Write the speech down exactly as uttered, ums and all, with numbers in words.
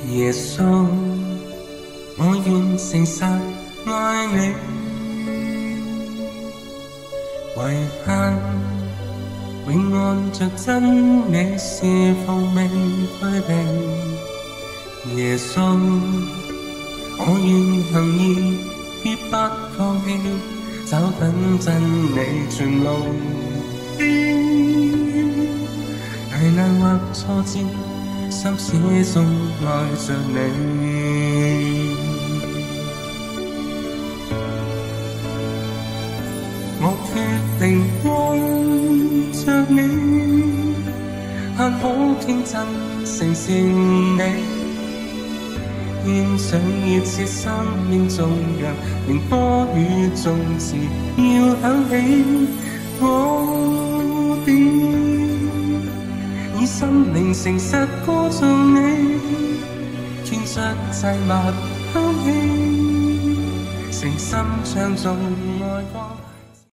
耶穌，我願誠實愛你，為盼永按着真理侍奉未退避。耶穌，我願行義，必不放棄，找緊真理全路。危難或挫折，心始終愛着你。我決定愛着你，盼好傾真誠善你。獻上熱切生命頌揚，連波與頌詞要響起。我便以心靈誠實歌頌你，獻出祭物香氣，誠心唱頌愛歌。